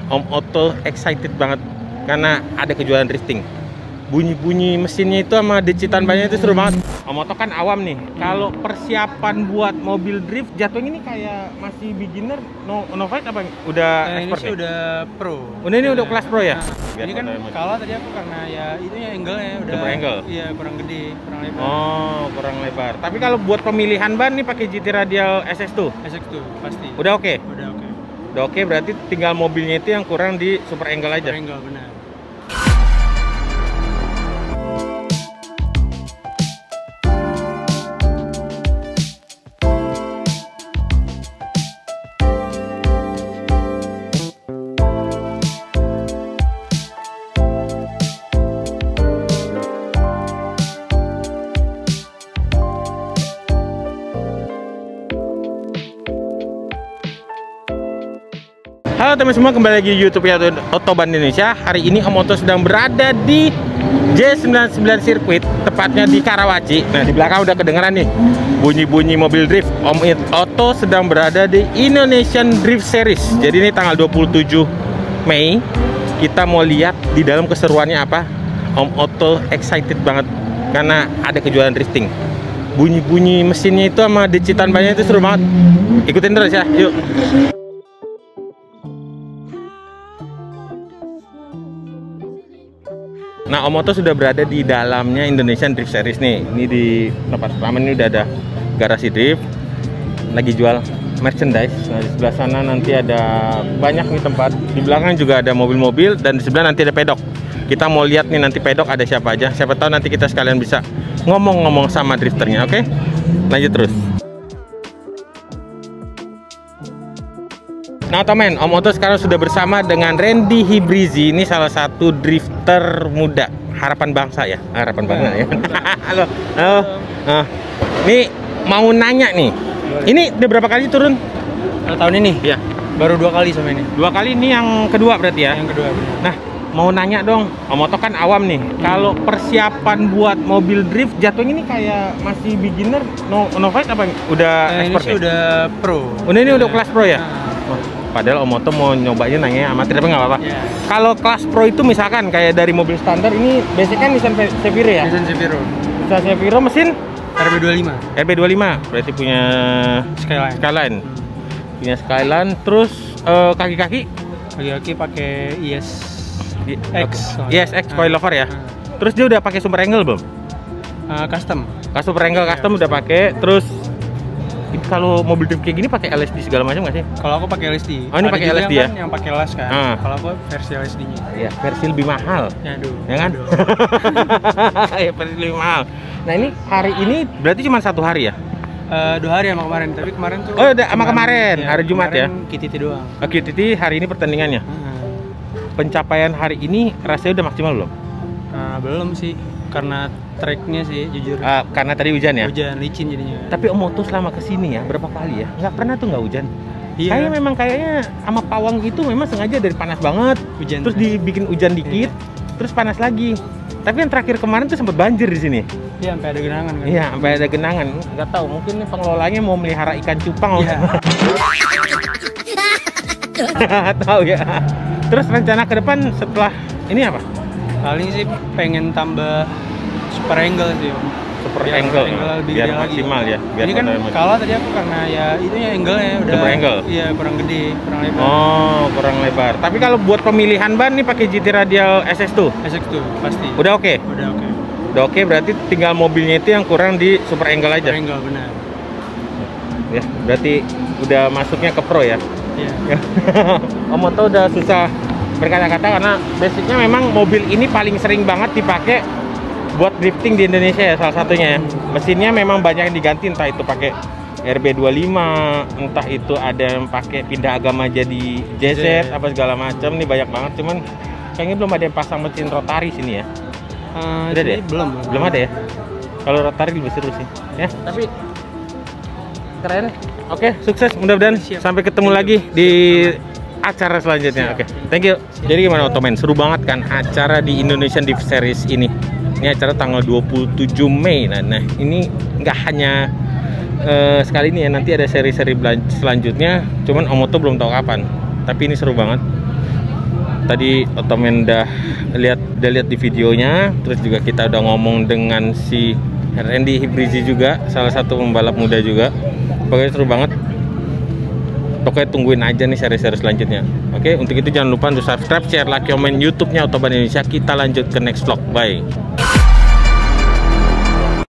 Om Otto excited banget karena ada kejuaraan drifting. Bunyi-bunyi mesinnya itu sama decitan banyak itu seru banget. Om Otto kan awam nih. Kalau persiapan buat mobil drift jatuhnya ini kayak masih beginner, novice apa udah expert? Ini sih udah pro. Ini udah kelas pro ya? Ini kan kalah tadi aku karena ya itunya angle-nya udah super angle. Iya, kurang gede, kurang lebar. Oh, kurang lebar. Tapi kalau buat pemilihan ban nih pakai GT Radial SX2. SX2 pasti. Udah oke? Udah oke. Udah oke, berarti tinggal mobilnya itu yang kurang di super angle aja. Super angle benar. Halo teman semua, kembali lagi di YouTube ya Otoban Indonesia. Hari ini Om Otto sedang berada di J99 Circuit, tepatnya di Karawaci. Nah, di belakang udah kedengeran nih bunyi-bunyi mobil drift. Om Otto sedang berada di Indonesian Drift Series. Jadi ini tanggal 27 Mei. Kita mau lihat di dalam keseruannya apa. Om Otto excited banget karena ada kejuaraan drifting. Bunyi-bunyi mesinnya itu sama decitan banyak itu seru banget. Ikutin terus ya, yuk. Nah, Om Otto sudah berada di dalamnya Indonesian Drift Series nih. Ini di tempat pertama ini udah ada garasi drift, lagi jual merchandise. Nah, di sebelah sana nanti ada banyak nih tempat. Di belakang juga ada mobil-mobil dan di sebelah nanti ada pedok. Kita mau lihat nih nanti pedok ada siapa aja. Siapa tahu nanti kita sekalian bisa ngomong-ngomong sama drifternya. Oke? Lanjut terus. Nah teman, Om Otto sekarang sudah bersama dengan Randy Hibrizi. Ini salah satu drifter muda, harapan bangsa ya, harapan bangsa ya. Halo, halo. Nih mau nanya nih, ini udah berapa kali turun? Tahun ini? Iya. Baru 2 kali sama ini. 2 kali, ini yang kedua berarti ya? Yang kedua. Nah, mau nanya dong, Om Otto kan awam nih. Kalau persiapan buat mobil drift jatuhnya ini kayak masih beginner, novice apa udah expert? Ini sih udah pro. Ini udah kelas pro ya? Padahal Om Otto mau nyobain nanya amatir, tapi nggak apa-apa. Yeah. Kalau kelas pro itu misalkan kayak dari mobil standar ini, basic kan Nissan Seviro ya? Nissan Seviro. Nissan Seviro mesin? RB25. RB25, berarti punya Skyline. Punya Skyline, terus kaki-kaki? Kaki-kaki pakai ISX. ISX coilover ya? Terus dia udah pakai super angle belum? Custom. Super angle custom udah pakai, terus kalau mobil drift kayak gini pakai LSD segala macam nggak sih? Kalau aku pakai LSD. Oh, ini pakai LSD ya? Kan yang pakai las kan. Kalau aku versi LSD-nya. Iya, versi lebih mahal. Aduh. Ya kan? Ya, versi lebih mahal. Nah, ini hari ini berarti cuma 1 hari ya? 2 hari sama kemarin, tapi kemarin tuh. Oh, udah sama kemarin, ya, hari Jumat ya? KTT doang. KTT hari ini pertandingannya. Pencapaian hari ini rasanya udah maksimal belum? Belum sih, karena tracknya sih jujur. Karena tadi hujan ya? Hujan, licin jadinya. Tapi Om Otto selama kesini ya, berapa kali ya? Nggak pernah tuh nggak hujan. Iya. Kayaknya sama pawang itu memang sengaja dari panas banget, hujan, terus dibikin hujan dikit, terus panas lagi. Tapi yang terakhir kemarin tuh sempat banjir di sini. Iya, sampai ada genangan kan? Iya, sampai ada genangan. Nggak tahu, mungkin pengelolanya mau melihara ikan cupang. Iya. Tahu ya. Terus rencana ke depan setelah ini apa? Paling sih pengen tambah super angle sih. Super angle biar maksimal lagi. Ya. Biar ini kan kalah tadi aku karena ya itunya angle-nya udah. Super angle. Iya, kurang gede, kurang lebar. Oh, kurang lebar. Tapi kalau buat pemilihan ban nih pakai GT Radial SX2. SX2 pasti. Udah oke? Udah oke. Udah oke, berarti tinggal mobilnya itu yang kurang di super angle aja. Super angle benar. Ya, berarti udah masuknya ke pro ya. Iya. Om Otto udah susah berkata-kata karena basicnya memang mobil ini paling sering banget dipakai buat drifting di Indonesia ya, salah satunya ya. Mesinnya memang banyak yang diganti, entah itu pakai RB25, entah itu ada yang pakai pindah agama jadi JZ apa segala macam. Nih banyak banget, cuman kayaknya belum ada yang pasang mesin rotari sini ya. Udah deh? Belum ada ya. Kalau rotari lebih seru sih ya, tapi keren. Oke, sukses, mudah-mudahan sampai ketemu lagi di acara selanjutnya. Oke, thank you. Jadi gimana Ottoman? Seru banget kan acara di Indonesian Drift Series ini. Ini acara tanggal 27 Mei. Nah, ini nggak hanya sekali ini ya, nanti ada seri-seri selanjutnya. Cuman Om Otto belum tahu kapan. Tapi ini seru banget. tadi Otomen udah lihat di videonya, terus juga kita udah ngomong dengan si Randy Hibrizi juga, salah satu pembalap muda juga. Pokoknya seru banget. Pokoknya tungguin aja nih seri-seri selanjutnya. Oke, untuk itu jangan lupa untuk subscribe, share, like, komen YouTube-nya Autobahn Indonesia. Kita lanjut ke next vlog. Bye.